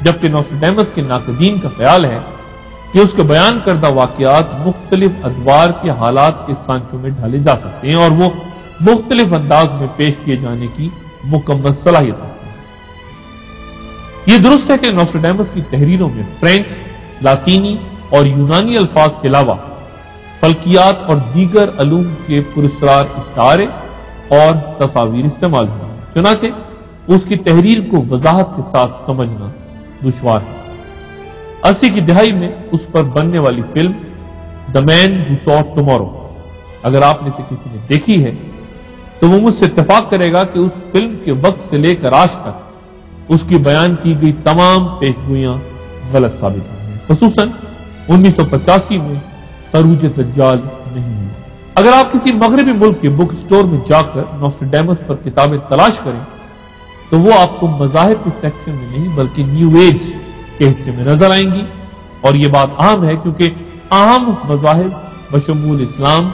جبکہ نوسٹریڈیمس کے ناقدین کا خیال ہے کہ اس کے بیان کردہ واقعات مختلف ادوار کے حالات کے سانچوں میں ڈھالے جا سکتے ہیں اور وہ مختلف انداز میں پیش کیے جانے کی مکمل صلاحیت رکھتے ہیں۔ یہ درست ہے کہ نوسٹریڈیمس کی تحریروں میں فرینچ، لاطینی اور یونانی الفاظ کے علاوہ فلکیات اور دیگر علوم کے پراسرار استعارے اور تصاویر استعمال ہوئی، چنانچہ اس کی تحریر کو وضاحت کے ساتھ سمجھنا دشوار ہے۔ 80 کی دہائی میں اس پر بننے والی فلم دا مین ہو سو ٹمارو، اگر آپ نے اسے کسی نے دیکھی ہے تو وہ مجھ سے اتفاق کرے گا کہ اس فلم کے وقت سے لے کر آج تک اس کی بیان کی گئی تمام پیشگوئیاں غلط ثابت ہوئی ہیں، خصوصاً 1985 میں خروج دجال نہیں ہوئی۔ اگر آپ کسی مغربی ملک کے بک سٹور میں جا کر نوسٹریڈیمس پر کتابیں تلاش کریں تو وہ آپ کو مذاہب کے سیکشن میں نہیں بلکہ نیو ایج کے حصے میں نظر آئیں گی، اور یہ بات عام ہے کیونکہ عام مذاہب بشمول اسلام،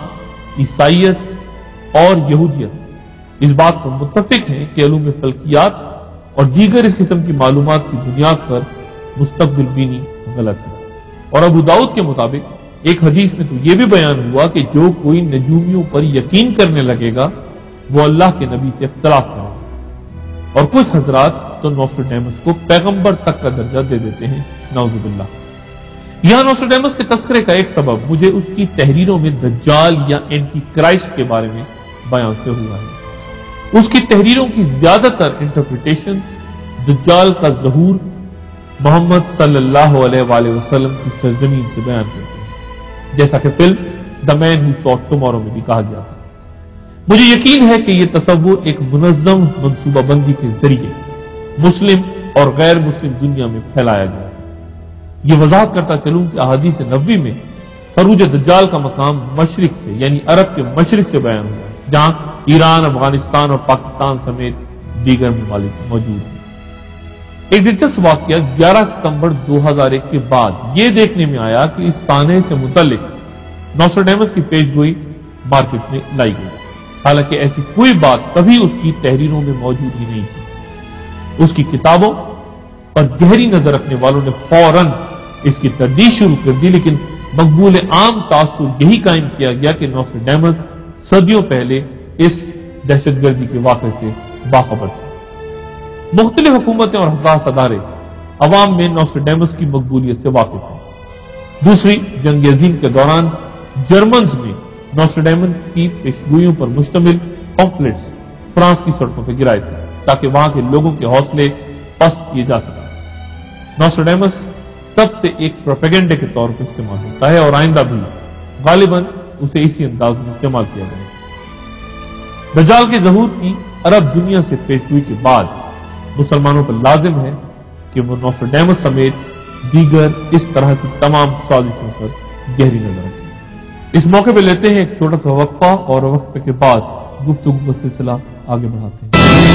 عیسائیت اور یہودیت اس بات پر متفق ہیں کہ علوم فلکیات اور دیگر اس قسم کی معلومات کی بنیاد پر مستقبل بینی غلط ہے۔ اور ابو داؤد کے مطابق ایک حدیث میں تو یہ بھی بیان ہوا کہ جو کوئی نجومیوں پر یقین کرنے لگے گا وہ اللہ کے نبی سے اختلاف کرے گا، اور کچھ حضرات تو نوسٹریڈیمس کو پیغمبر تک کا درجہ دے دیتے ہیں، نعوذ باللہ۔ یہاں نوسٹریڈیمس کے تذکرے کا ایک سبب مجھے اس کی تحریروں میں دجال یا اینٹی کرائسٹ کے بارے میں بیان سے ہوا ہے۔ اس کی تحریروں کی زیادہ تر انٹرپریٹیشن دجال کا ظہور محمد صلی اللہ علیہ وآلہ وسلم کی سرزمین سے بیان کرتے ہیں، جیسا کہ فلم دا مین ہو سو ٹمارو میں بھی کہا گیا تھا۔ مجھے یقین ہے کہ یہ تصور ایک منظم منصوبہ بندی کے ذریعے مسلم اور غیر مسلم دنیا میں پھیلایا گیا ہے۔ یہ وضاحت کرتا چلوں کہ احادیث نبوی میں خروج دجال کا مقام مشرق سے یعنی عرب کے مشرق سے بیان ہوا ہے، جہاں ایران، افغانستان اور پاکستان سمیت دیگر ممالک موجود ہیں۔ ایک دلچسپ واقعہ 11 ستمبر 2001 کے بعد یہ دیکھنے میں آیا کہ اس سانحے سے متعلق نوسٹریڈیمس کی پیشگوئی مارکیٹ میں لائی گئی، حالانکہ ایسی کوئی بات کبھی اس کی تحریروں میں موجود ہی نہیں تھی۔ اس کی کتابوں پر گہری نظر رکھنے والوں نے فوراً اس کی تردید شروع کر دی، لیکن مقبول عام تاثر یہی قائم کیا گیا کہ نوسٹریڈیمس صدیوں پہلے اس دہشت گردی کے واقعے سے باخبر تھے۔ مختلف حکومتیں اور حساس ادارے عوام میں نوسٹریڈیمس کی مقبولیت سے واقف ہیں۔ دوسری جنگ عظیم کے دوران جرمنز نے نوسٹریڈیمس کی پیشگوئیوں پر مشتمل پمفلٹس فرانس کی سڑکوں پہ گرائے تھے تاکہ وہاں کے لوگوں کے حوصلے پست کیے جا سکیں۔ نوسٹریڈیمس تب سے ایک پروپیگنڈے کے طور پر استعمال ہوتا ہے اور آئندہ بھی غالباً اسے اسی انداز میں استعمال کیا جائے گا۔ دجال کے ظہور کی عرب دنیا سے پیشگوئی کے بعد مسلمانوں پر لازم ہے کہ وہ نوسٹریڈیمس سمیت دیگر اس طرح کی تمام سازشوں پر گہری نظر رکھیں۔ اس موقع پہ لیتے ہیں ایک چھوٹا سا وقفہ اور وقفے کے بعد گفتگو کا سلسلہ آگے بڑھاتے ہیں۔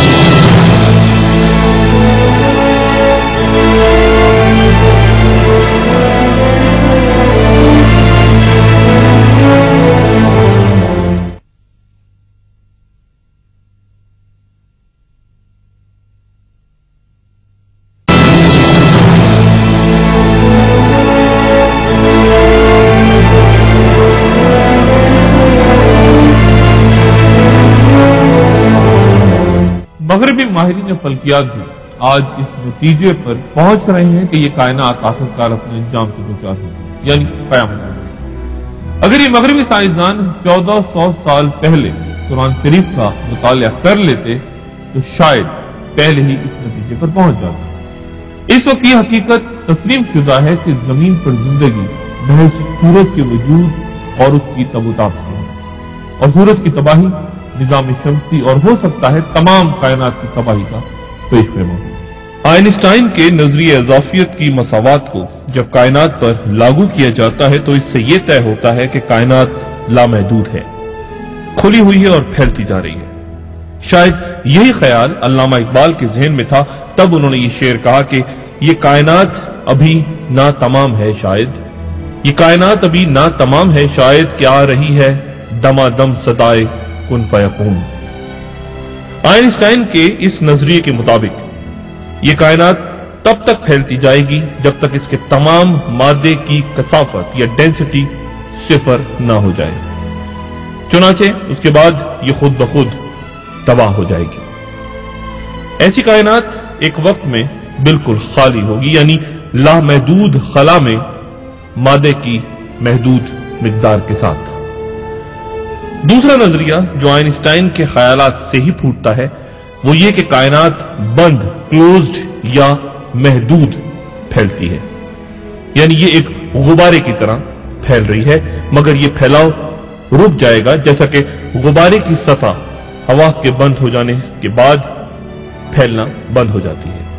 مغربی ماہرین فلکیات بھی آج اس نتیجے پر پہنچ رہے ہیں کہ یہ کائنات آخرکار اپنے انجام سے دوچار ہوگی، یعنی قیامت ہوگی۔ اگر یہ مغربی سائنسدان 1400 سال پہلے قرآن شریف کا مطالعہ کر لیتے تو شاید پہلے ہی اس نتیجے پر پہنچ جاتے۔ اس وقت یہ حقیقت تسلیم شدہ ہے کہ زمین پر زندگی محض سورج کے وجود اور اس کی تاب و تاب سے ہے، اور سورج کی تباہی نظام شمسی اور ہو سکتا ہے تمام کائنات کی تباہی کا پیش خیمہ ہو۔ آئنسٹائن کے نظریہ اضافیت کی مساوات کو جب کائنات پر لاگو کیا جاتا ہے تو اس سے یہ طے ہوتا ہے کہ کائنات لامحدود ہے، کھلی ہوئی ہے اور پھیلتی جا رہی ہے۔ شاید یہی خیال علامہ اقبال کے ذہن میں تھا، تب انہوں نے یہ شعر کہا کہ یہ کائنات ابھی ناتمام ہے شاید، یہ کائنات ابھی ناتمام ہے شاید، کہ آ رہی ہے دمادم صدائے کن فیکون۔ آئنسٹائن کے اس نظریے کے مطابق یہ کائنات तब तक फैलती जाएगी जब तक इसके तमाम मादे की कसाफत या डेंसिटी सिफर ना हो जाए। चुनाचे उसके बाद ये खुद ब खुद तबाह हो जाएगी। ऐसी कायनात एक वक्त में बिल्कुल खाली होगी, यानी लामहदूद खला में मादे की महदूद मिकदार के साथ। दूसरा नजरिया जो आइंस्टाइन के ख्यालात से ही फूटता है वो ये कि कायनात बंद, क्लोज्ड या महदूद फैलती है, यानी ये एक गुब्बारे की तरह फैल रही है, मगर ये फैलाव रुक जाएगा जैसा कि गुब्बारे की सतह हवा के बंद हो जाने के बाद फैलना बंद हो जाती है।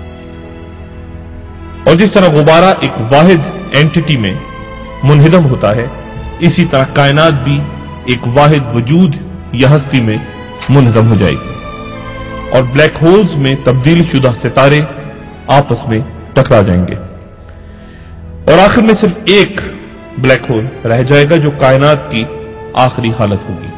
और जिस तरह गुब्बारा एक वाहिद एंटिटी में मुनहदम होता है, इसी तरह कायनात भी एक वाहिद वजूद या हस्ती में मुनहदम हो जाएगी और ब्लैक होल्स में तब्दील शुदा सितारे आपस में टकरा जाएंगे और आखिर में सिर्फ एक ब्लैक होल रह जाएगा जो कायनात की आखिरी हालत होगी।